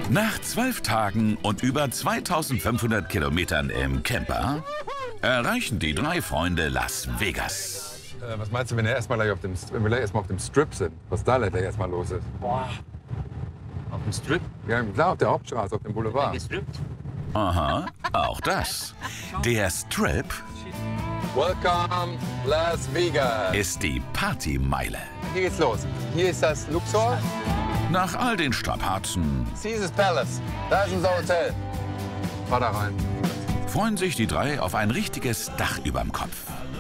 Nach 12 Tagen und über 2500 Kilometern im Camper erreichen die drei Freunde Las Vegas. Was meinst du, wenn wir erstmal auf dem Strip sind? Was da gleich erstmal los ist? Boah. Auf dem Strip? Ja, klar, auf der Hauptstraße, auf dem Boulevard. Gestrippt? Aha, auch das. Der Strip Welcome Las Vegas. ist die Partymeile. Hier geht's los. Hier ist das Luxor. Nach all den Strapazen Caesars Palace. Da ist unser Hotel. Fahr da rein. freuen sich die drei auf ein richtiges Dach überm Kopf.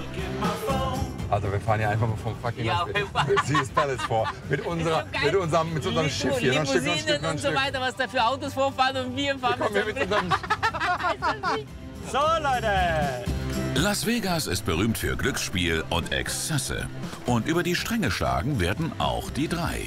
Also wir fahren hier einfach mal vom fucking Caesars Palace vor. Mit unserem Schiff hier. Limousinen und so weiter, was da für Autos vorfahren und wir fahren mit unserem So, Leute. Las Vegas ist berühmt für Glücksspiel und Exzesse. Und über die Stränge schlagen werden auch die drei.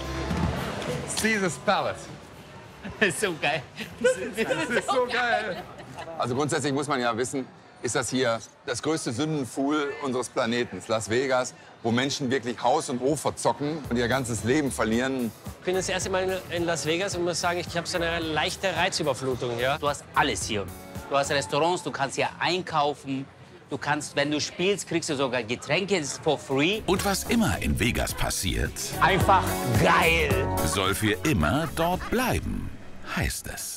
Caesars Palace. Das ist so geil. Das ist so geil. Also grundsätzlich muss man ja wissen, ist das hier das größte Sündenfuhl unseres Planeten, Las Vegas, wo Menschen wirklich Haus und Hof verzocken und ihr ganzes Leben verlieren. Ich bin das erste Mal in Las Vegas und muss sagen, ich habe so eine leichte Reizüberflutung. Ja? Du hast alles hier. Du hast Restaurants, du kannst hier einkaufen. Du kannst, wenn du spielst, kriegst du sogar Getränke for free. Und was immer in Vegas passiert, Einfach geil. soll für immer dort bleiben, heißt es.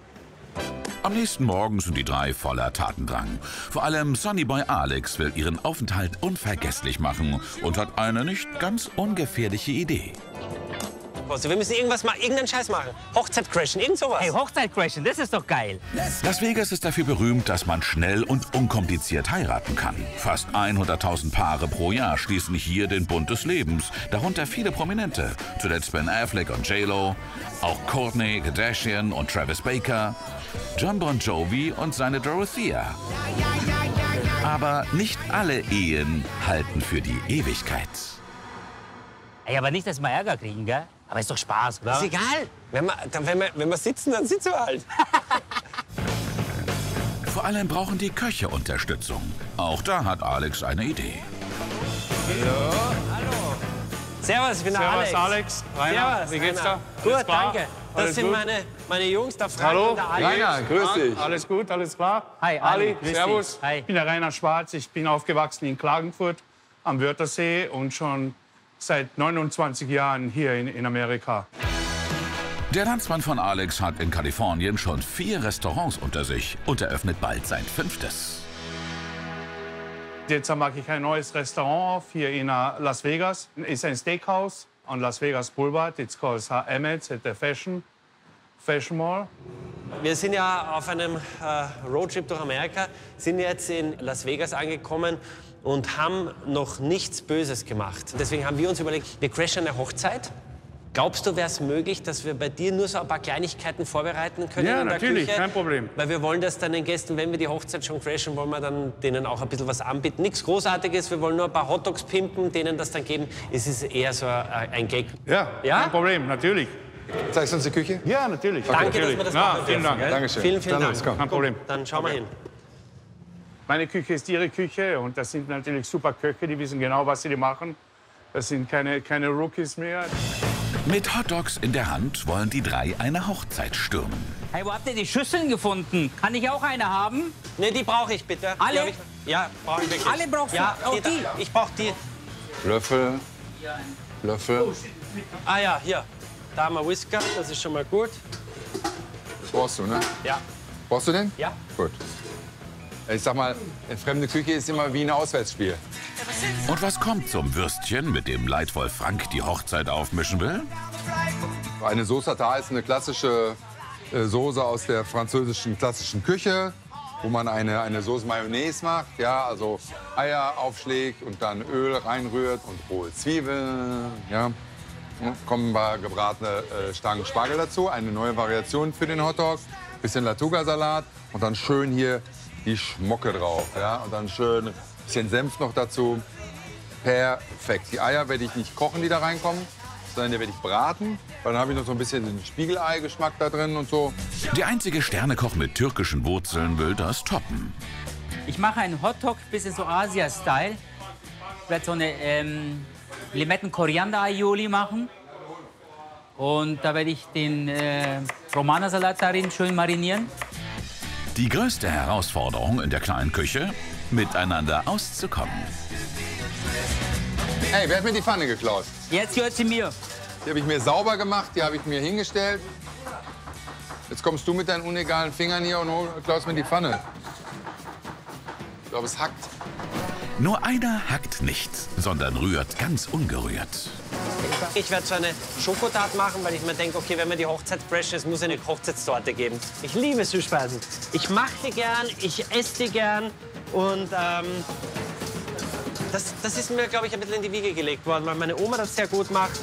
Am nächsten Morgen sind die drei voller Tatendrang. Vor allem Sonnyboy Alex will ihren Aufenthalt unvergesslich machen und hat eine nicht ganz ungefährliche Idee. Also wir müssen irgendwas machen, irgendeinen Scheiß machen. Hochzeit crashen, irgend sowas. Hey, Hochzeit crashen, das ist doch geil. Las Vegas ist dafür berühmt, dass man schnell und unkompliziert heiraten kann. Fast 100.000 Paare pro Jahr schließen hier den Bund des Lebens, darunter viele Prominente. Zuletzt Ben Affleck und J-Lo, auch Kourtney Kardashian und Travis Baker, Jon Bon Jovi und seine Dorothea. Aber nicht alle Ehen halten für die Ewigkeit. Ey, aber nicht, dass wir Ärger kriegen, gell? Aber ist doch Spaß, oder? Ist egal. Wenn wir sitzen, dann sitzen wir halt. Vor allem brauchen die Köche Unterstützung. Auch da hat Alex eine Idee. Servus, ich bin der Alex. Servus, Alex. Rainer, Servus, wie geht's Rainer. da? Gut, Alles klar? danke. Das Alles sind gut? meine Jungs, der Frank Hallo. und der Alex. Rainer, grüß dich. Alles gut, alles klar? Hi, Ali, Ali, grüß servus. dich. Hi. Ich bin der Rainer Schwarz. Ich bin aufgewachsen in Klagenfurt am Wörthersee und schon seit 29 Jahren hier in Amerika. Der Landsmann von Alex hat in Kalifornien schon 4 Restaurants unter sich und eröffnet bald sein 5. Jetzt mache ich ein neues Restaurant auf hier in Las Vegas. Ist ein Steakhouse on Las Vegas Boulevard. It's called Emmett's at the Fashion Mall. Wir sind ja auf einem Roadtrip durch Amerika, sind jetzt in Las Vegas angekommen und haben noch nichts Böses gemacht. Deswegen haben wir uns überlegt, wir crashen eine Hochzeit. Glaubst du, wäre es möglich, dass wir bei dir nur so ein paar Kleinigkeiten vorbereiten können Ja, in der natürlich, Küche? kein Problem. Weil wir wollen das dann den Gästen, wenn wir die Hochzeit schon crashen, wollen wir dann denen auch ein bisschen was anbieten. Nichts Großartiges, wir wollen nur ein paar Hotdogs pimpen, denen das dann geben. Es ist eher so ein Gag. Ja, Ja? kein Problem, natürlich. Zeigst du uns die Küche? Ja, natürlich. Danke, natürlich. dass wir das Ja, machen vielen dürfen, Dank. gell? Dankeschön. Vielen, vielen Dann Dank. los, komm. Kein Problem. Dann schauen wir hin. Meine Küche ist Ihre Küche und das sind natürlich super Köche, die wissen genau, was sie machen. Das sind keine Rookies mehr. Mit Hotdogs in der Hand wollen die drei eine Hochzeit stürmen. Hey, wo habt ihr die Schüsseln gefunden? Kann ich auch eine haben? Ne, die brauche ich bitte. Alle? Die hab ja, brauche ich wirklich. Alle brauchst du? Ja, Auch die. die? Ich brauche die. Löffel. Löffel. Ah ja, hier. Da haben wir Whisker, das ist schon mal gut. Das brauchst du, ne? Ja. Brauchst du den? Ja. Gut. Ich sag mal, eine fremde Küche ist immer wie ein Auswärtsspiel. Und was kommt zum Würstchen, mit dem Leitwolf Frank die Hochzeit aufmischen will? Eine Sauce Tartare ist eine klassische Soße aus der französischen klassischen Küche, wo man eine Sauce Mayonnaise macht, ja, also Eier aufschlägt und dann Öl reinrührt und rohe Zwiebeln, ja. Kommen ein paar gebratene Stangen Spargel dazu, eine neue Variation für den Hotdog, bisschen Latuga-Salat und dann schön hier die Schmocke drauf, ja, und dann schön ein bisschen Senf noch dazu. Perfekt. Die Eier werde ich nicht kochen, die da reinkommen, sondern die werde ich braten, weil dann habe ich noch so ein bisschen den Spiegelei-Geschmack da drin und so. Der einzige Sternekoch mit türkischen Wurzeln will das toppen. Ich mache einen Hotdog, bisschen so Asia-Style. Ich werde so eine Limetten-Koriander-Aioli machen. Und da werde ich den Romana-Salat darin schön marinieren. Die größte Herausforderung in der kleinen Küche, miteinander auszukommen. Hey, wer hat mir die Pfanne geklaut? Jetzt gehört sie mir. Die habe ich mir sauber gemacht, die habe ich mir hingestellt. Jetzt kommst du mit deinen unegalen Fingern hier und klaust mir die Pfanne. Ich glaube, es hackt. Nur einer hackt nicht, sondern rührt ganz ungerührt. Ich werde so eine Schokotarte machen, weil ich mir denke, okay, wenn man die Hochzeit fresh ist, muss eine Hochzeitstorte geben. Ich liebe Süßspeisen. Ich mache die gern, ich esse die gern und das ist mir, glaube ich, ein bisschen in die Wiege gelegt worden, weil meine Oma das sehr gut macht.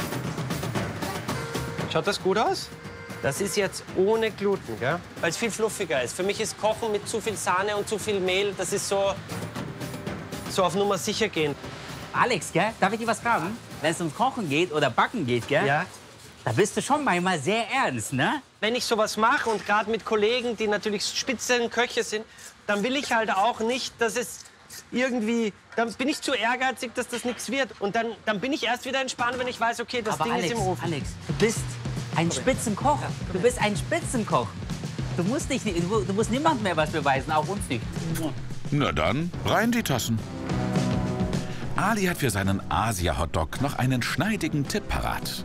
Schaut das gut aus? Das ist jetzt ohne Gluten, gell? Weil es viel fluffiger ist. Für mich ist Kochen mit zu viel Sahne und zu viel Mehl, das ist so auf Nummer sicher gehen. Alex, gell? Darf ich dir was fragen? Wenn es ums Kochen geht oder Backen geht, gell? Ja. Da bist du schon manchmal sehr ernst, ne? Wenn ich sowas mache und gerade mit Kollegen, die natürlich Spitzenköche sind, dann will ich halt auch nicht, dass es irgendwie, dann bin ich zu ehrgeizig, dass das nichts wird. Und dann bin ich erst wieder entspannt, wenn ich weiß, okay, das Aber Ding Alex, ist im Ofen. Alex, du bist ein Spitzenkoch. Du bist ein Spitzenkoch. Du musst niemandem mehr was beweisen, auch uns nicht. Na dann, rein die Tassen. Ali hat für seinen Asia-Hotdog noch einen schneidigen Tipp parat.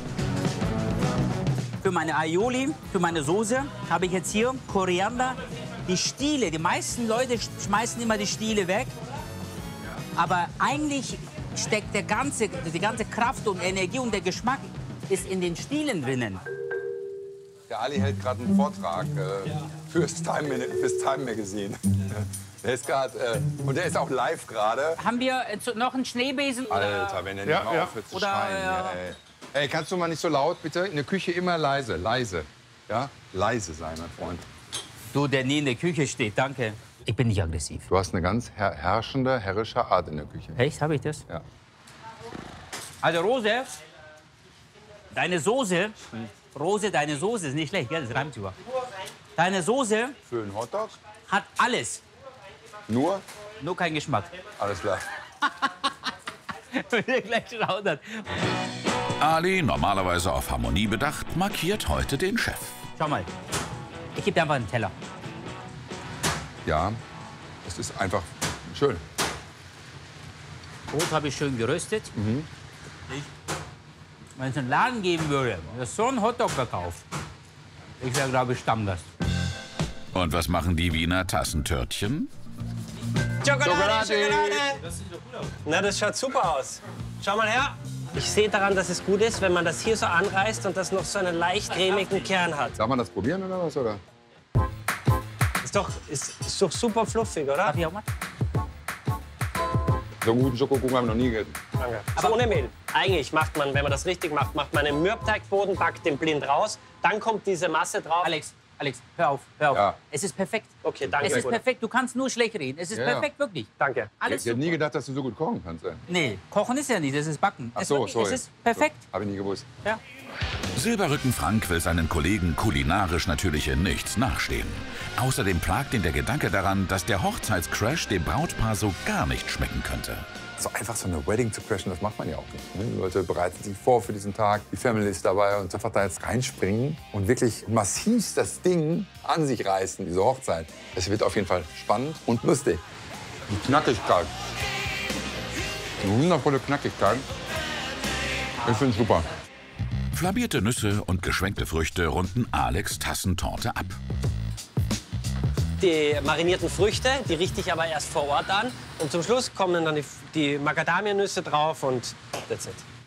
Für meine Aioli, für meine Soße, habe ich jetzt hier Koriander, die Stiele. Die meisten Leute schmeißen immer die Stiele weg. Aber eigentlich steckt die ganze Kraft und Energie und der Geschmack ist in den Stielen drinnen. Der Ali hält gerade einen Vortrag fürs Time Magazine. Der ist gerade, und der ist auch live gerade. Haben wir noch einen Schneebesen? Alter, wenn er nicht mal aufhört zu schreien. Ey. Ey, kannst du mal nicht so laut, bitte? In der Küche immer leise, leise. Ja? Leise sein, mein Freund. Du, der nie in der Küche steht, danke. Ich bin nicht aggressiv. Du hast eine ganz herrschende, herrische Art in der Küche. Echt, habe ich das? Ja. Also Rose, deine Soße, deine Soße ist nicht schlecht, gell? Das reimt über. Deine Soße Für einen Hotdog? hat alles, Nur? nur keinen Geschmack. Alles klar. Wenn der gleich schaudert. Ali, normalerweise auf Harmonie bedacht, markiert heute den Chef. Schau mal, ich gebe dir einfach einen Teller. Ja, es ist einfach schön. Brot habe ich schön geröstet. Wenn es einen Laden geben würde, der so einen Hotdog verkauft, ich wäre, glaube ich, Stammgast. Und was machen die Wiener Tassentörtchen? Schokolade, Schokolade! Na, das schaut super aus. Schau mal her. Ich sehe daran, dass es gut ist, wenn man das hier so anreißt und das noch so einen leicht cremigen Kern hat. Darf man das probieren oder was? Oder? Ist doch super fluffig, oder? Darf ich auch mal? So einen guten Schokokuchen habe ich noch nie gegessen. Danke. Aber ohne Mehl. Eigentlich macht man, wenn man das richtig macht, macht man einen Mürbteigboden, backt den blind raus, dann kommt diese Masse drauf. Alex, hör auf, hör auf. Ja. Es ist perfekt. Okay, danke. Es ist Bruder. perfekt, du kannst nur schlecht reden. Es ist Ja. perfekt, wirklich. Danke. Alles Ich hätte nie super. gedacht, dass du so gut kochen kannst. Ey. Nee, kochen ist ja nicht, das ist Backen. Ach Es so, wirklich- sorry. Es ist perfekt. Habe ich nie gewusst. Ja. Silberrücken Frank will seinen Kollegen kulinarisch natürlich in nichts nachstehen. Außerdem plagt ihn der Gedanke daran, dass der Hochzeitscrash dem Brautpaar so gar nicht schmecken könnte. So einfach so eine Wedding zu crashen, das macht man ja auch nicht. Ne? Die Leute bereiten sich vor für diesen Tag, die Family ist dabei und einfach da jetzt reinspringen und wirklich massiv das Ding an sich reißen, diese Hochzeit. Es wird auf jeden Fall spannend und lustig. Die Knackigkeit. Die wundervolle Knackigkeit. Ich finde es super. Flambierte Nüsse und geschwenkte Früchte runden Alex' Tassentorte ab. Die marinierten Früchte, die richte ich aber erst vor Ort an. Und zum Schluss kommen dann die Macadamianüsse drauf und that's it.